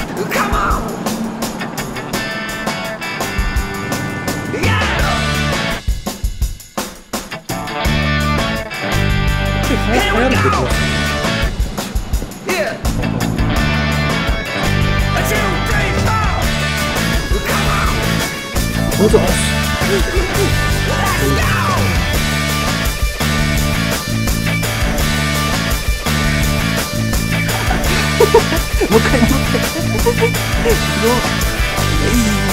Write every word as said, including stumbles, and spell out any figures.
Come on! Yeah! Here we go! Yeah! A two, three, four! Come on! Let's go!もう一回もう一回。すごい。